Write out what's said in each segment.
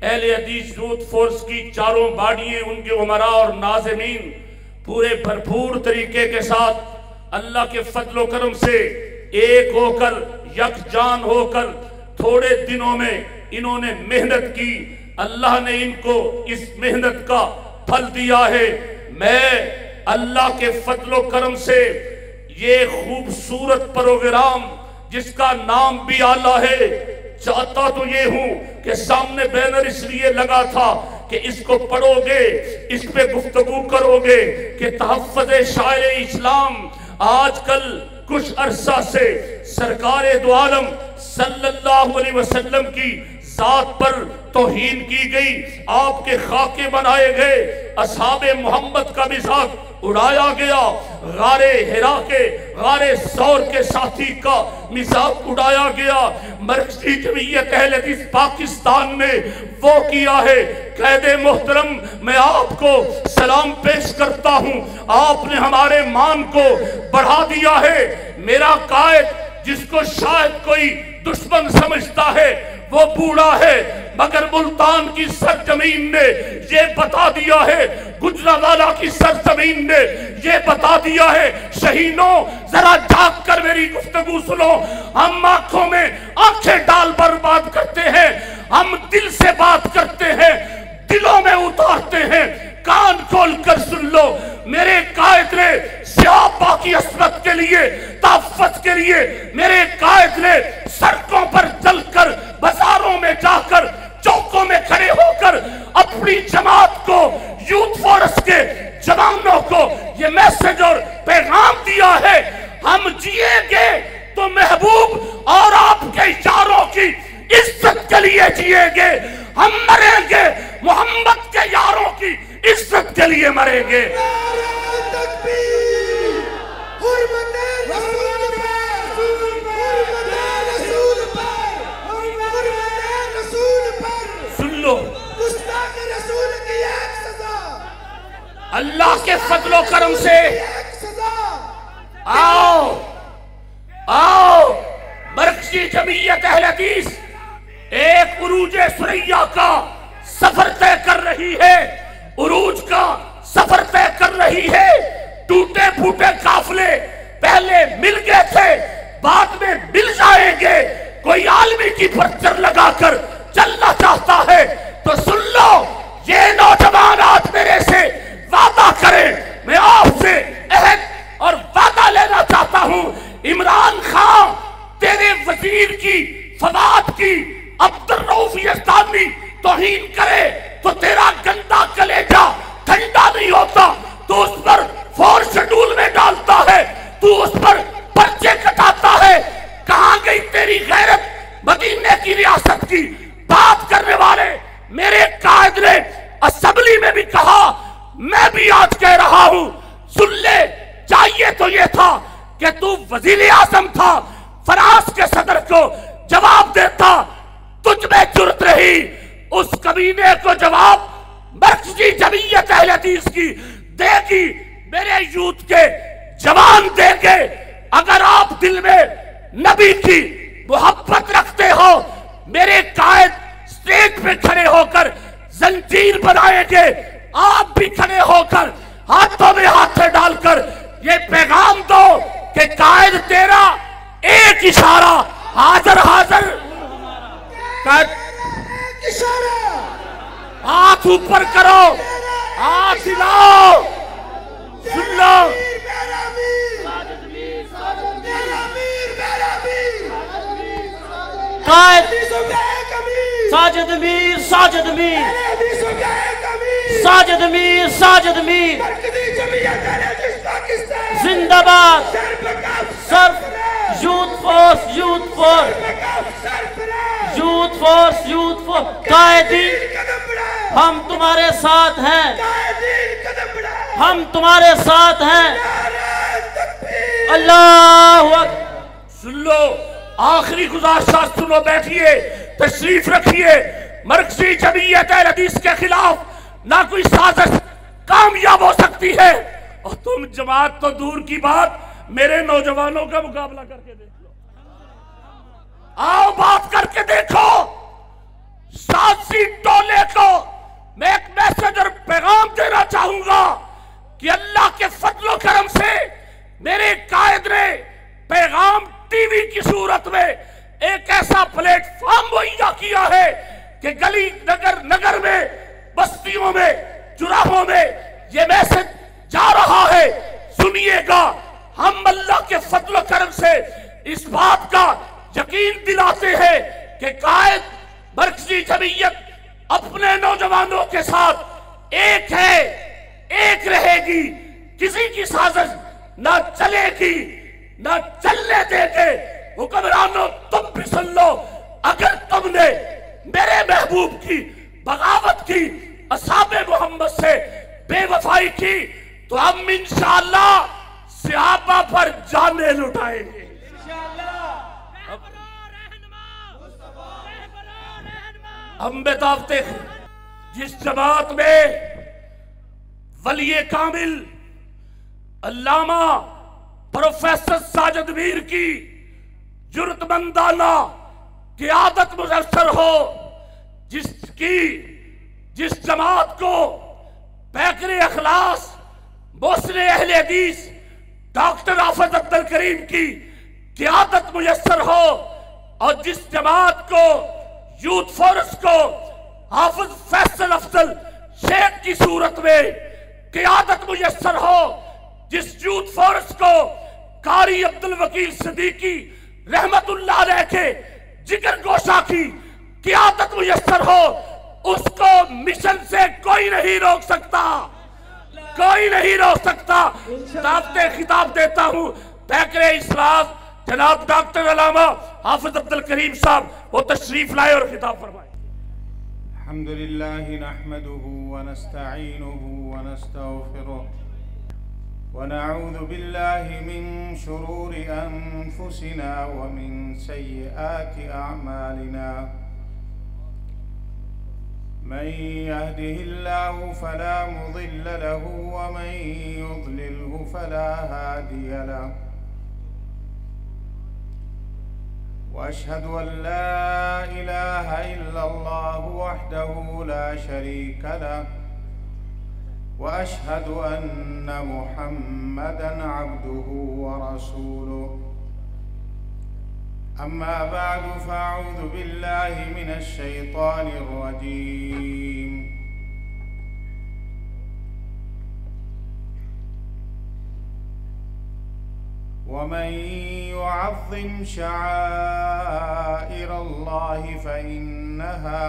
अहले हदीस youth force की चारों बाडियां, उनके उमरा और नाज़मीन पूरे भरपूर तरीके के साथ अल्लाह के फजलो करम से एक होकर, यकजान होकर थोड़े दिनों में इन्होंने मेहनत की। अल्लाह ने इनको इस मेहनत का फल दिया है। मैं अल्लाह के फजलो करम से ये खूबसूरत प्रोग्राम जिसका नाम भी आला है, चाहता तो ये हूं कि सामने बैनर इसलिए लगा था कि इसको पढ़ोगे, इस पे गुफ्तगू करोगे कि तहफ़्फ़ुज़ शायर इस्लाम आजकल कुछ अरसा से सरकारे दो आलम सल्लल्लाहु अलैहि वसल्लम की जात पर तौहीन की गई, आपके खाके बनाए गए, असहाबे मोहम्मद का मजाक उड़ाया गया, गारे हिरा के, गारे सौर के साथी का मजाक उड़ाया गया। मरकज़ी जमीयत अहले हदीस पाकिस्तान ने वो किया है। क़ैदे मोहतरम, मैं आपको सलाम पेश करता हूँ, आपने हमारे मान को बढ़ा दिया है। मेरा कायद जिसको शायद कोई दुश्मन समझता है वो बूढ़ा है, मगर मुल्तान की सरजमीन ने ये बता दिया है, गुजरावाला की सरजमीन ने ये बता दिया है। शहीनों, जरा जाग कर मेरी गुफ्तगू सुनो। हम आंखों में आंखें डाल कर बात करते हैं, हम दिल से बात करते हैं, दिलों में उतारते हैं। कान खोल कर सुन लो, मेरे कायद ने सियापा की असमत के लिए, ताफत के लिए, मेरे कायद ने सड़कों पर चलकर, बाजारों में जाकर, चौकों में खड़े होकर अपनी जमात को, यूथ फोर्स के जवानों को ये मैसेज और पैगाम दिया है, हम जिएंगे तो महबूब और आपके यारों की इज्जत के लिए जिएंगे, हम मरेंगे मोहम्मद के यारों की इज्जत के लिए मरेंगे। सुन लो, अल्लाह के फजलो करम से आओ आओ, मरकज़ी जमीयत अहले हदीस एक उरूज-ए सुरैया का सफर तय कर रही है, उरूज का सफर तय कर रही है। टूटे फूटे काफिले पहले मिल गए थे, बाद में मिल जाएंगे। कोई आलमी की पर्चर लगाकर चलना चाहता है तो सुन लो, ये नौजवान आज मेरे से वादा करें, मैं आपसे अहद और वादा लेना चाहता हूं। इमरान खान तेरे वजीर की, फवाद की, अब्दुर्रऊफ यज़दानी तौहीन करे तो तेरा गंदा कलेजा ठंडा नहीं होता, तू उस पर फोर्स शेड्यूल में डालता है, तू उस पर पर्चे कटाता है। कहां गई तेरी गैरत? मदीने की रियासत की बात करने वाले मेरे कायद ने असेंबली में भी कहा, मैं भी आज कह रहा हूं, सुन ले। चाहिए तो यह था कि तू वजीर आजम था, फ्रांस के सदर को जवाब देता, तुझ में जुर्रत रही, उस कमीने को जवाब मरकज़ी जमीयत अहले हदीस की देगी, मेरे यूथ के जवान देंगे। अगर आप दिल में नबी की मोहब्बत रखते हो, मेरे कायद स्टेज पे खड़े होकर जंजीर बनाएंगे, आप भी खड़े होकर हाथों में हाथ डालकर ये पैगाम दो कि कायद तेरा एक इशारा, हाजिर हाजिर कर, हाथ ऊपर करो, हाथ हिलाओ, सुन लो। साजिद मीर, साजिद मीर, साजिद मीर, साजिद मीर, जिंदाबाद। सर्फ youth force, youth force, youth force, youth force. कायदी, हम तुम्हारे साथ हैं, हम तुम्हारे साथ हैं। अल्लाह अकबर। सुन लो, आखिरी गुजारिश सुनो, बैठिए, तशरीफ रखिए। मरकज़ी जमीयत अहले हदीस के खिलाफ ना कोई साजिश कामयाब हो सकती है, और तुम जमात तो दूर की बात, मेरे नौजवानों का मुकाबला करके देख लो, आओ बात करके देखो। साजिश टोले की सूरत में एक ऐसा प्लेटफॉर्म मुहैया किया है कि गली नगर में, बस्तियों में, चुराहों में ये मैसेज जा रहा है। सुनिएगा, हम अल्लाह के फजल करम से इस बात का यकीन दिलाते हैं कि कायद मरकजी जमीयत अपने नौजवानों के साथ एक है, एक रहेगी। किसी की साजिश ना चलेगी, ना चलने देंगे। हुक्मरानों, तुम भी सुन लो, अगर तुमने मेरे महबूब की बगावत की, असहाबे मोहम्मद से बेवफाई की, तो हम इंशाअल्लाह सहाबा पर जाने लुटाएंगे। हम बेदावते जिस जमात में वलिये कामिल अल्लामा प्रोफेसर साजिद मीर की जुर्तमंदाना क़ियादत मुयस्सर हो, जिस जमात को पैकरे अखलास मोहसिन अहले हदीस डॉक्टर हाफिज अब्दुल करीम की क़ियादत मुयस्सर हो, और जिस जमात को, यूथ फोर्स को हाफिज फैसल अफजल शेख की सूरत में क़ियादत मुयस्सर हो, जिस यूथ फोर्स को कारी अब्दुल वकील सिद्दीकी रहमतुल्लाह अलैह के जिगर गोशा की क़ियादत मुयस्सर हो, उसको मिशन से कोई नहीं रोक सकता, कोई नहीं रोक सकता। दावते खिताब देता हूं पैकरे इस्लाम जनाब डॉक्टर अल्लामा हाफिज अब्दुल करीम साहब, वो तशरीफ लाए और खिताब फरमाए। अल्हम्दुलिल्लाहि नहमदुहु व नस्तईनुहु व नस्तगफिरुहु व नऊज़ु बिल्लाहि मिन शुरूरि अनफुसिना व मिन सय्यिआति अअमालिना। मन यहदिहिल्लाहु फला मुदिल्ल लहु व मन युद्लिल्हु फला हादिय लहु। वअशहदु अन ला इलाहा इल्लल्लाहु वहदहु ला शरीक लहु वअशहदु अन्न मुहम्मदन अब्दुहु व रसूलुहु। अम्मा बअदु फ़अऊज़ु बिल्लाहि मिनश शैतानिर रजीम। वमन युअज़्ज़िम शआइरल्लाहि फ़इन्नहा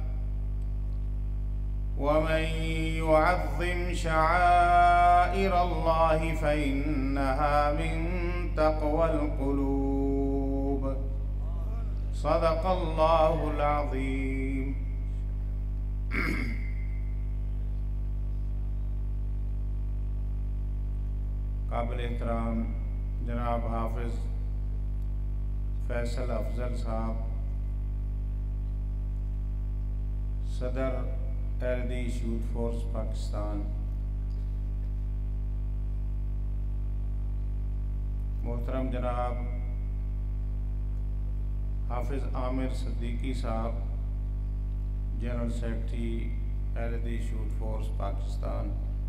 वमन युअज़्ज़िम शआइरल्लाहि फ़इन्नहा मिन तक़वल क़ुलूब। सदक़ल्लाहुल अज़ीम। काबिल एहतराम जनाब हाफिज फैसल अफजल साहब, सदर एहलदीस यूथ फोर्स पाकिस्तान, मोहतरम जनाब हाफिज आमिर सिद्दीकी साहब, general secretary Ahle Hadith youth force Pakistan,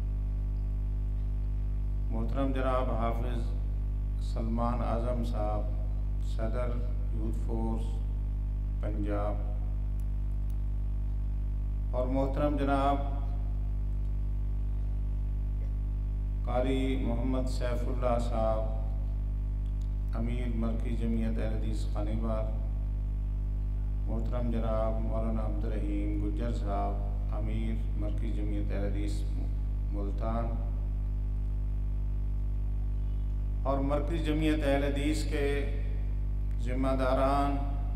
मोहतरम जनाब हाफिज सलमान आज़म साहब, सदर यूथ फोर्स पंजाब, और मोहतरम जनाब कारी मोहम्मद सैफुल्लाह साहब, अमीर मरकज़ी जमीयत अहले हदीस खानीबाद, मोहतरम जनाब मौलाना अब्दुल रहीम गुज्जर साहब, अमीर मरकज़ी जमीयत अहले हदीस मुल्तान, और मरकज़ी जमीयत अहले हदीस के ज़िम्मेदारान,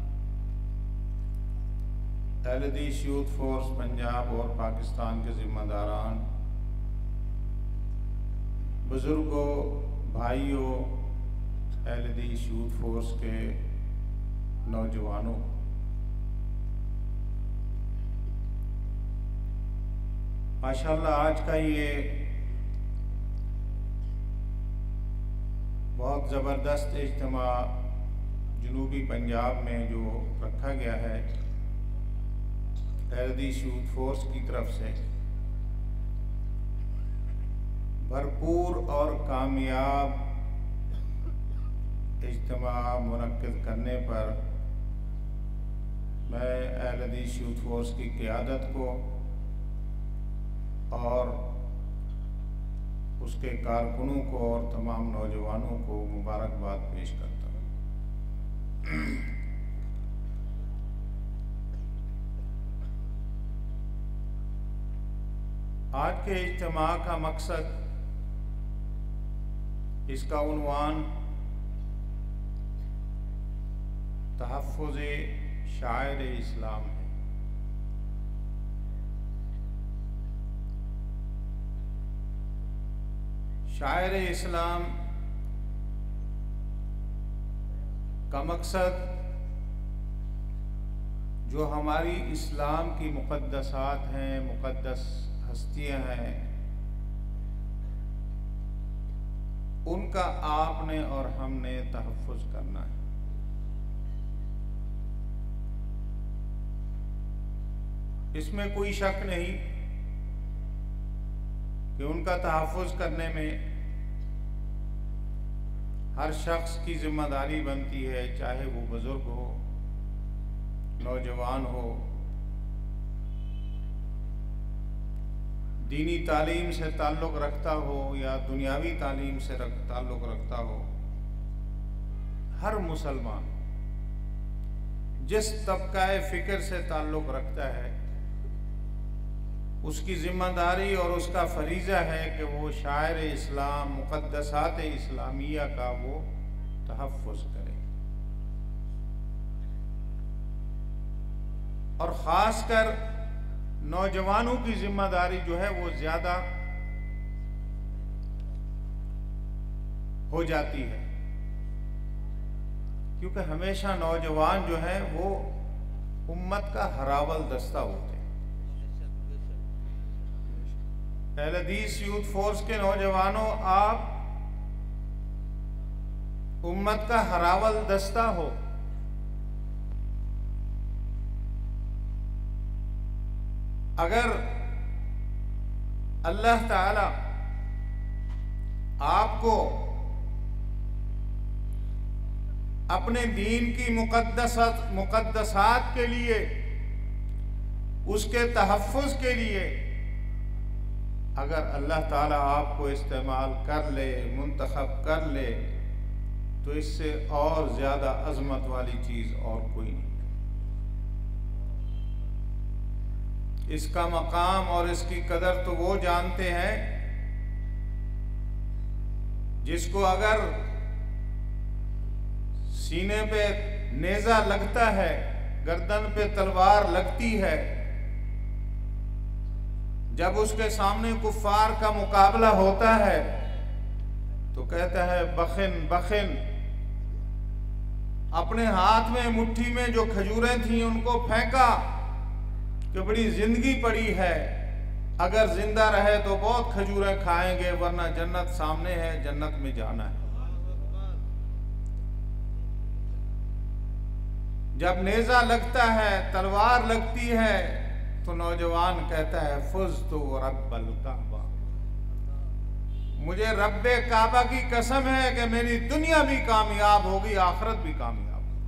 अहले हदीस यूथ फोर्स पंजाब और पाकिस्तान के ज़िम्मेदारान, बुज़ुर्गों, भाइयों, अहले हदीस यूथ फोर्स के नौजवानों, माशाअल्लाह आज का ये बहुत ज़बरदस्त इज्तिमा जनूबी पंजाब में जो रखा गया है अहले हदीस यूथ फोर्स की तरफ से, भरपूर और कामयाब इज्तिमा मुनक्किद करने पर मैं अहल हदीस यूथ फोर्स की क़ियादत को और उसके कारकुनों को और तमाम नौजवानों को मुबारकबाद पेश करता हूँ। आज के इज्तिमा का मकसद, इसका उन्वान तहफ़्फ़ुज़ शायर इस्लाम है। शायर इस्लाम का मकसद जो हमारी इस्लाम की मुक़द्दसात हैं, मुक़द्दस हस्तियां हैं, उनका आपने और हमने तहफ़्फ़ुज़ करना है। इसमें कोई शक नहीं कि उनका तहफ़्फ़ुज़ करने में हर शख्स की जिम्मेदारी बनती है, चाहे वो बुज़ुर्ग हो, नौजवान हो, दीनी तालीम से ताल्लुक़ रखता हो या दुनियावी तालीम से ताल्लुक़ रखता हो। हर मुसलमान जिस तबक़ाए फ़िक्र से ताल्लुक़ रखता है, उसकी ज़िम्मेदारी और उसका फरीज़ा है कि वो शायर इस्लाम, मुक़द्दसात इस्लामिया का वो तहफ़्फ़ुज़ करे। और ख़ासकर नौजवानों की ज़िम्मेदारी जो है वो ज़्यादा हो जाती है, क्योंकि हमेशा नौजवान जो है वो उम्मत का हरावल दस्ता होते हैं। अहल हदीस यूथ फोर्स के नौजवानों, आप उम्मत का हरावल दस्ता हो। अगर अल्लाह ताला आपको अपने दीन की मुक़द्दसात के लिए, उसके तहफ़्फ़ुज़ के लिए अगर अल्लाह ताला आपको इस्तेमाल कर ले, मुंतखब कर ले, तो इससे और ज़्यादा अज़मत वाली चीज़ और कोई नहीं। इसका मकाम और इसकी कदर तो वो जानते हैं जिसको अगर सीने पे नेज़ा लगता है, गर्दन पे तलवार लगती है, जब उसके सामने कुफ़ार का मुकाबला होता है तो कहता है बखिन बखिन। अपने हाथ में मुट्ठी में जो खजूरें थीं उनको फेंका कि बड़ी जिंदगी पड़ी है, अगर जिंदा रहे तो बहुत खजूरें खाएंगे, वरना जन्नत सामने है, जन्नत में जाना है। जब नेज़ा लगता है, तलवार लगती है, तो नौजवान कहता है फुज़्तु रब्बल काबा, मुझे रब्बे काबा की कसम है कि मेरी दुनिया भी कामयाब होगी, आखिरत भी कामयाब।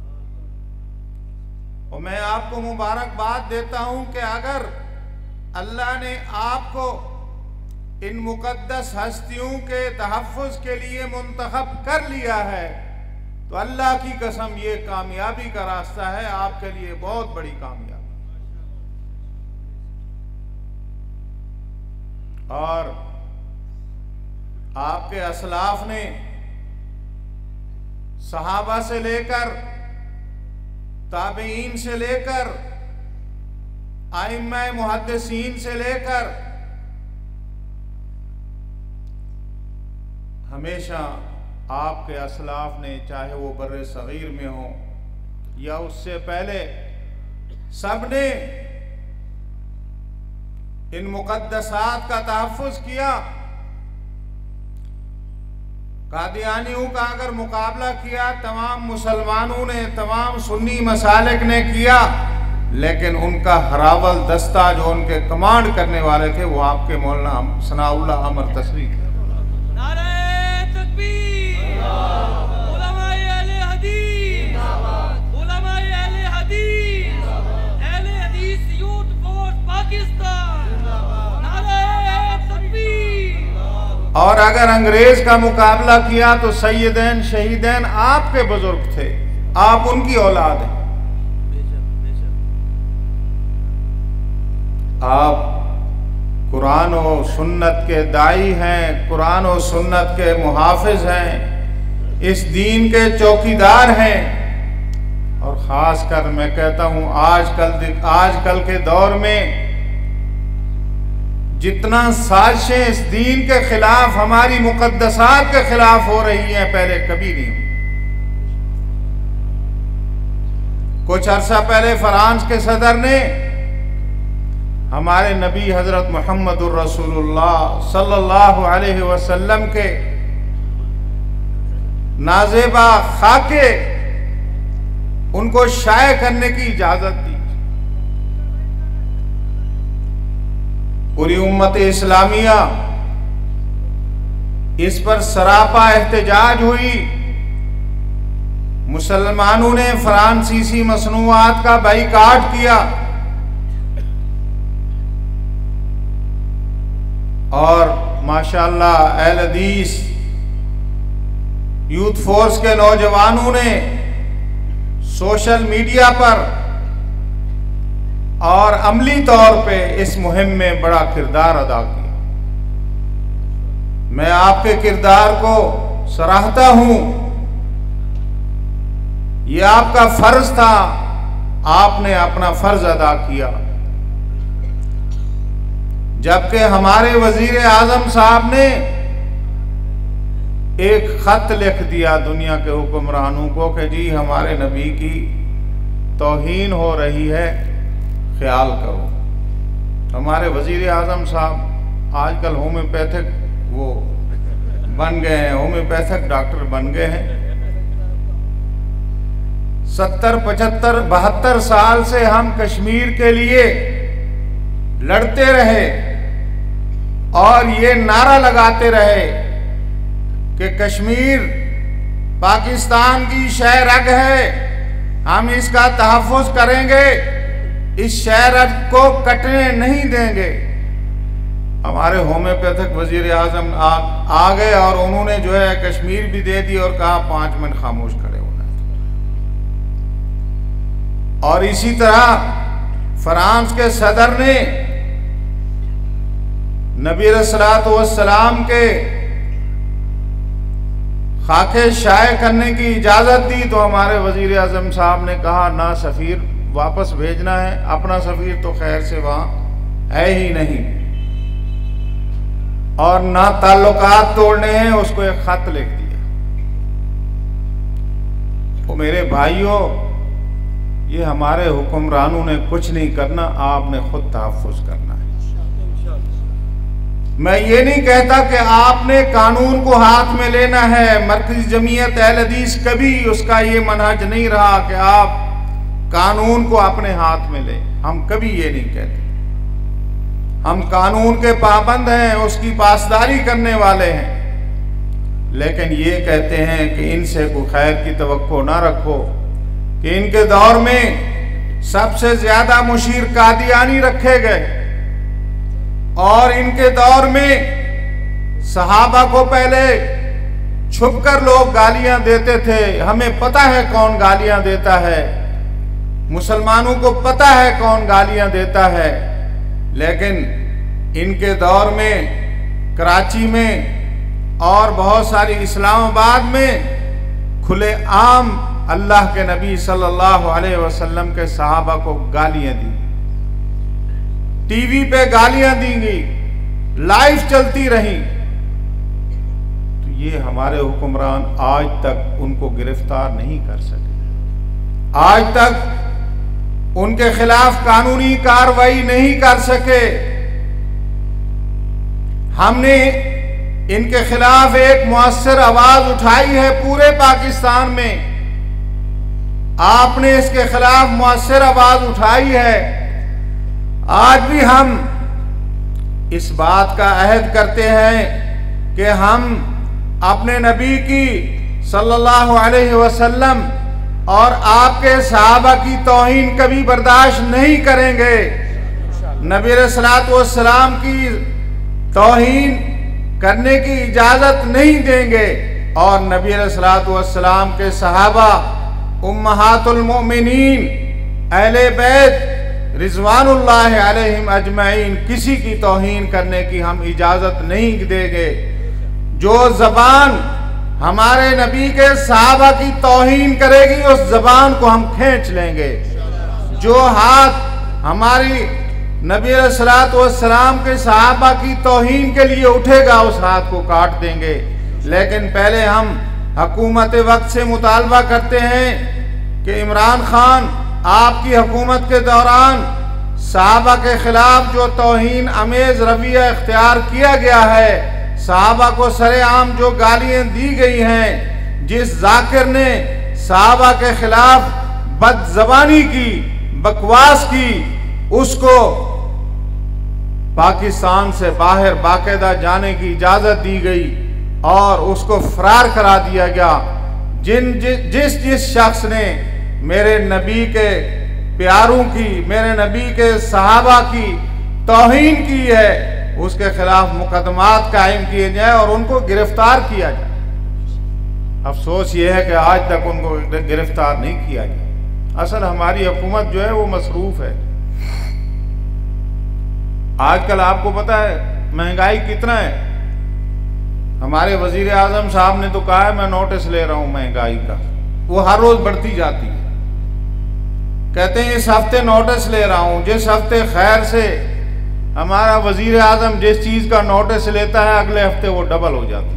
और मैं आपको मुबारकबाद देता हूं कि अगर अल्लाह ने आपको इन मुक़द्दस हस्तियों के तहफ़्फ़ुज़ के लिए मुंतखब कर लिया है, तो अल्लाह की कसम ये कामयाबी का रास्ता है, आपके लिए बहुत बड़ी कामयाबी। और आपके असलाफ ने सहाबा से लेकर, ताबईन से लेकर, आइम्मा मुहद्दिसीन से लेकर हमेशा आपके असलाफ ने, चाहे वो बर्रे सगीर में हो या उससे पहले, सबने इन मुक़द्दसात का तहफ़्फ़ुज़ किया। कादियानियों का अगर मुकाबला किया, तमाम मुसलमानों ने, तमाम सुन्नी मसालिक ने किया, लेकिन उनका हरावल दस्ता जो उनके कमांड करने वाले थे वो आपके मौलाना सनाउल्लाह अमर तसरी थे। और अगर अंग्रेज का मुकाबला किया तो सैयदैन शहीदैन आपके बुजुर्ग थे, आप उनकी औलाद हैं। आप कुरान और सुन्नत के दाई हैं, कुरान और सुन्नत के मुहाफिज हैं, इस दीन के चौकीदार हैं। और ख़ास कर मैं कहता हूँ आजकल के दौर में जितना साजिशें इस दीन के खिलाफ, हमारी मुकद्दसात के खिलाफ हो रही हैं, पहले कभी नहीं। कुछ अरसा पहले फ्रांस के सदर ने हमारे नबी हजरत मोहम्मदुर रसूलुल्लाह सल्लल्लाहु अलैहि वसल्लम के नाज़ेबा खाके उनको शाये करने की इजाजत दी। पूरी उम्मत इस्लामिया इस पर सरापा एहतजाज हुई। मुसलमानों ने फ्रांसीसी मसनूआत का बाइकाट किया और माशाअल्लाह अहल हदीस यूथ फोर्स के नौजवानों ने सोशल मीडिया पर और अमली तौर पे इस मुहिम में बड़ा किरदार अदा किया। मैं आपके किरदार को सराहता हूं। ये आपका फर्ज था, आपने अपना फर्ज अदा किया। जबकि हमारे वजीर आजम साहब ने एक खत लिख दिया दुनिया के हुक्मरानों को कि जी हमारे नबी की तौहीन हो रही है, ख्याल करो। हमारे वजीर आजम साहब आजकल होम्योपैथिक वो बन गए हैं, होम्योपैथिक डॉक्टर बन गए हैं। 70, 75, 72 साल से हम कश्मीर के लिए लड़ते रहे और ये नारा लगाते रहे कि कश्मीर पाकिस्तान की शह रग है, हम इसका तहफ़्फ़ुज़ करेंगे, इस शह रग को कटने नहीं देंगे। हमारे होम्योपैथिक वजीर आजम आ गए और उन्होंने जो है कश्मीर भी दे दी और कहा 5 मिनट खामोश खड़े होना है। और इसी तरह फ्रांस के सदर ने नबी अलैहिस्सलातु वस्सलाम के खाके शाये करने की इजाजत दी तो हमारे वजीर आजम साहब ने कहा ना सफ़ीर वापस भेजना है, अपना सफ़ीर तो खैर से वहां है ही नहीं, और ना ताल्लुकात तोड़ने हैं, उसको एक खत लिख दिया। तो मेरे भाइयों, ये हमारे हुक्मरानों ने कुछ नहीं करना, आपने खुद तहफ़्फ़ुज़ करना है। मैं ये नहीं कहता कि आपने कानून को हाथ में लेना है। मरकज़ी जमीयत अहल हदीस कभी उसका ये मनहज नहीं रहा कि आप कानून को अपने हाथ में लें। हम कभी ये नहीं कहते। हम कानून के पाबंद हैं, उसकी पासदारी करने वाले हैं, लेकिन ये कहते हैं कि इनसे कोई खैर की तवक्को ना रखो कि इनके दौर में सबसे ज्यादा मुशीर कादियानी रखे गए और इनके दौर में सहाबा को पहले छुपकर लोग गालियां देते थे। हमें पता है कौन गालियां देता है, मुसलमानों को पता है कौन गालियां देता है, लेकिन इनके दौर में कराची में और बहुत सारी इस्लामाबाद में खुले आम अल्लाह के नबी सल्लल्लाहु अलैहि वसल्लम के सहाबा को गालियां दी, टीवी पे गालियां दी गई, लाइव चलती रही। तो ये हमारे हुक्मरान आज तक उनको गिरफ्तार नहीं कर सके, आज तक उनके खिलाफ कानूनी कार्रवाई नहीं कर सके। हमने इनके खिलाफ एक मुअस्सर आवाज उठाई है पूरे पाकिस्तान में, आपने इसके खिलाफ मुअस्सर आवाज उठाई है। आज भी हम इस बात का अहद करते हैं कि हम अपने नबी की सल्लल्लाहु अलैहि वसल्लम और आपके सहाबा की तौहीन कभी बर्दाश्त नहीं करेंगे। नबी अलैहिस्सलातु वस्सलाम की तौहीन करने की इजाजत नहीं देंगे। और नबी अलैहिस्सलातु वस्सलाम के सहाबा, उम्महातुल मोमिनीन, अहले बैत रिजवानुल्लाह अलैहिम अजमईन, किसी की तौहीन करने की हम इजाजत नहीं देंगे। जो जबान हमारे नबी के सहाबा की तौहीन करेगी उस जबान को हम खींच लेंगे। जो हाथ हमारी नबी अलैहिस्सलातु वस्सलाम के सहाबा की तौहीन के लिए उठेगा उस हाथ को काट देंगे। लेकिन पहले हम हुकूमत वक्त से मुतालबा करते हैं कि इमरान खान आपकी हुकूमत के दौरान सहाबा के खिलाफ जो तौहीन अमेज रवैया इख्तियार किया गया है, सहाबा को सरेआम जो गालियां दी गई हैं, जिस जाकिर ने सहाबा के खिलाफ बदजबानी की, बकवास की, उसको पाकिस्तान से बाहर बाकायदा जाने की इजाजत दी गई और उसको फरार करा दिया गया। जिस शख्स ने मेरे नबी के प्यारों की, मेरे नबी के सहाबा की तौहीन की है, उसके खिलाफ मुकदमात कायम किए जाए और उनको गिरफ्तार किया जाए। अफसोस ये है कि आज तक उनको गिरफ्तार नहीं किया गया। असल हमारी हुकूमत जो है वो मसरूफ है। आजकल आपको पता है महंगाई कितना है। हमारे वजीर आजम साहब ने तो कहा है मैं नोटिस ले रहा हूं महंगाई का, वो हर रोज बढ़ती जाती है। कहते हैं इस हफ्ते नोटिस ले रहा हूं, जिस हफ्ते खैर से हमारा वजीर आजम जिस चीज का नोटिस लेता है अगले हफ्ते वो डबल हो जाती है।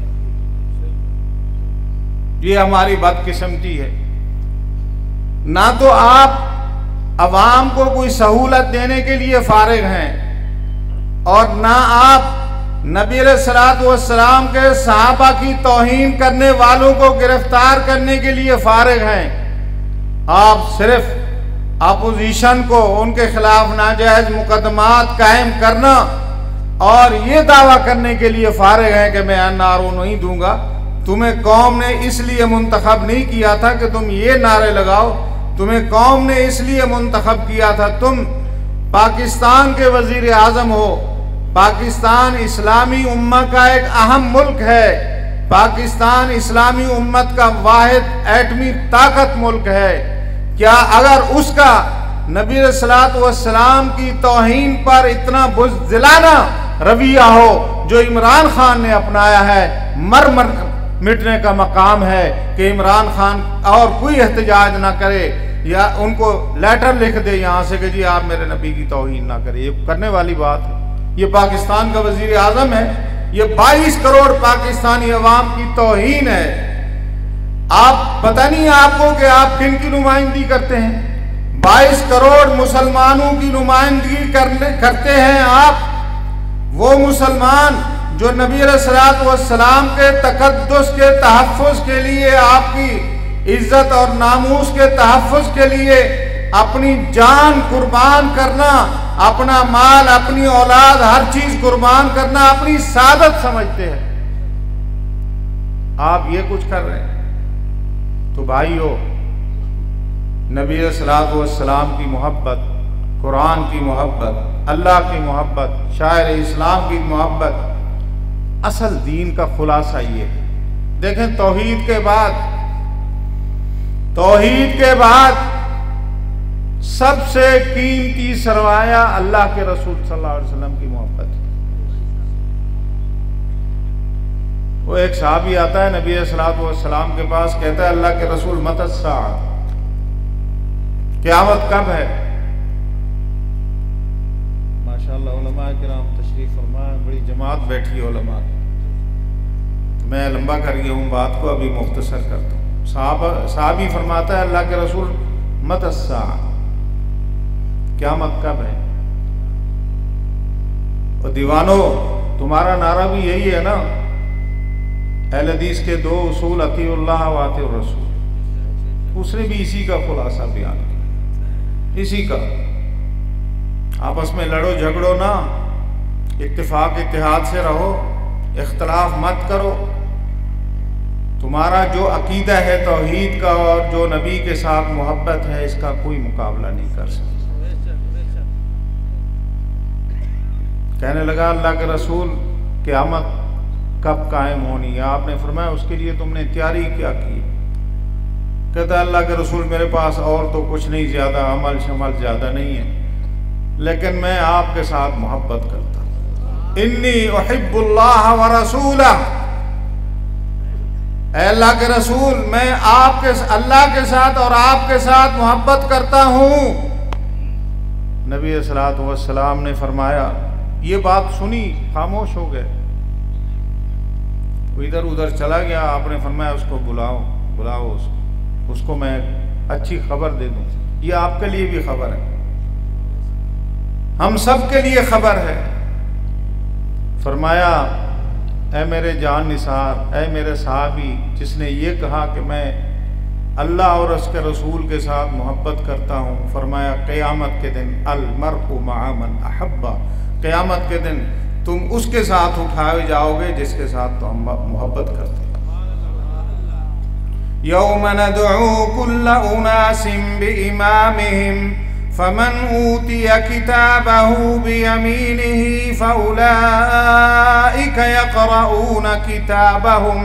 ये हमारी बदकिस्मती है। ना तो आप अवाम को कोई सहूलत देने के लिए फारिग हैं और ना आप नबी अलैहिस्सलातु वस्सलाम के सहाबा की तौहीन करने वालों को गिरफ्तार करने के लिए फारिग हैं। आप सिर्फ अपोजिशन को उनके खिलाफ नाजायज मुकदमात कायम करना और ये दावा करने के लिए फारिग हैं कि मैं एनआरओ नहीं दूंगा। तुम्हें कौम ने इसलिए मुंतखब नहीं किया था कि तुम ये नारे लगाओ, तुम्हें कौम ने इसलिए मुंतखब किया था, तुम पाकिस्तान के वजीर आजम हो। पाकिस्तान इस्लामी उम्मा का एक अहम मुल्क है। पाकिस्तान इस्लामी उम्मत का वाहिद एटमी ताकत मुल्क है। क्या अगर उसका नबी अलैहिस्सलातु वस्सलाम की तौहीन पर इतना बुज़दिलाना रवैया हो जो इमरान खान ने अपनाया है, मर मिटने का मकाम है कि इमरान खान और कोई एहतजाज ना करे या उनको लेटर लिख दे यहाँ से कि जी आप मेरे नबी की तौहीन ना करें। ये करने वाली बात है। ये पाकिस्तान का वजीर आजम है, ये 22 करोड़ पाकिस्तानी अवाम की तौहीन है। आप पता नहीं आपको कि आप किन की नुमाइंदगी करते हैं। 22 करोड़ मुसलमानों की नुमाइंदगी करते हैं आप। वो मुसलमान जो नबी अलैहिस्सलातु वस्सलाम के तकद्दुस के तहफ़्फ़ुज़ के लिए, आपकी इज्जत और नामूस के तहफ़्फ़ुज़ के लिए अपनी जान कुर्बान करना, अपना माल, अपनी औलाद, हर चीज कुर्बान करना अपनी सादत समझते हैं। आप ये कुछ कर रहे हैं। तो भाइयों, नबी अलैहिस्सलातु वस्सलाम की मोहब्बत, कुरान की मोहब्बत, अल्लाह की मोहब्बत, शायर इस्लाम की मोहब्बत, असल दीन का खुलासा ये है। देखें, तौहीद के बाद सबसे कीमती सरमाया अल्लाह के रसूल सल्लल्लाहु अलैहि वसल्लम की मोहब्बत है। वो एक सहाबी आता है नबी सल्लल्लाहु अलैहि वसल्लम के पास, कहता है अल्लाह के रसूल मतस्सा, क़यामत कब है? माशाअल्लाह उलमा किराम तशरीफ फरमा, बड़ी जमात बैठी है उलमा। मैं लंबा कर गया हूँ बात को, अभी मुख्तसर करता हूँ। सहाबी फरमाता है अल्लाह के रसूल मतस्सा, क़यामत कब है? और दीवानों, तुम्हारा नारा भी यही है ना, अहले हदीस के 2 उसूल अतीउल्लाह व अतीउर रसूल। उसने भी इसी का खुलासा बयान किया, इसी का। आपस में लड़ो झगड़ो ना, इत्तेफाक इत्तेहाद से रहो, इख्तलाफ मत करो। तुम्हारा जो अकीदा है तौहीद का और जो नबी के साथ मोहब्बत है, इसका कोई मुकाबला नहीं कर सकता। कहने लगा अल्लाह के रसूल, क़यामत कब कायम होनी है? आपने फरमाया उसके लिए तुमने तैयारी क्या की? कहता अल्लाह के रसूल मेरे पास और तो कुछ नहीं, ज़्यादा अमल शमल ज़्यादा नहीं है, लेकिन मैं आपके साथ मोहब्बत करता हूँ। इन्नी उहिब्बुल्लाह व रसूलह, अल्लाह के रसूल मैं आपके अल्लाह के साथ और आपके साथ मोहब्बत करता हूँ। नबी सल्लल्लाहु अलैहि वसल्लम ने फरमाया, ये बात सुनी खामोश हो गए, इधर उधर चला गया। आपने फरमाया उसको बुलाओ बुलाओ उसको मैं अच्छी खबर दे दूं। ये आपके लिए भी खबर है, हम सब के लिए खबर है। फरमाया ऐ मेरे जान निसार, ऐ मेरे साहबी, जिसने ये कहा कि मैं अल्लाह और उसके रसूल के साथ मोहब्बत करता हूँ, फरमाया क़यामत के दिन अल मर्उ मअ मन अहब्बा, क़यामत के दिन तुम उसके साथ उठाए जाओगे जिसके साथ तुम मोहब्बत करते हो। यौम नदउ कुल्ल उनासिम बिइमामिहिम फमन ऊतिया किताबहु बियमीनिही फउलाइका यक़रऊन किताबहुम।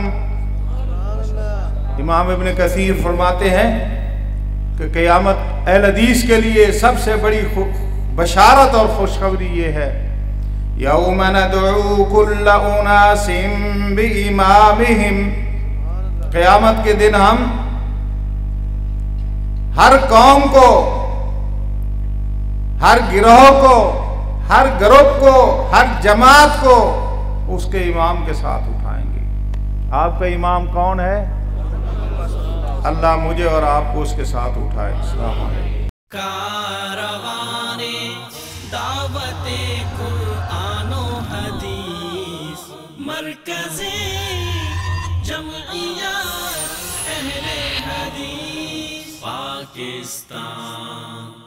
इमाम इब्न कसीर फरमाते हैं कि क़यामत अहले हदीस के लिए सबसे बड़ी बशारत और खुशखबरी ये है, यौम नदउ कुल्ल उनासिम बिइमामिहिम, क़यामत के दिन हम हर कौम को, हर गिरोह को, हर ग्रुप को, हर जमात को उसके इमाम के साथ उठाएंगे। आपका इमाम कौन है? अल्लाह मुझे और आपको उसके साथ उठाए। अस्सलाम वालेकुम। कारवाने दावते कुरानो हदीस मरकज़े जमइया अहले हदीस पाकिस्तान।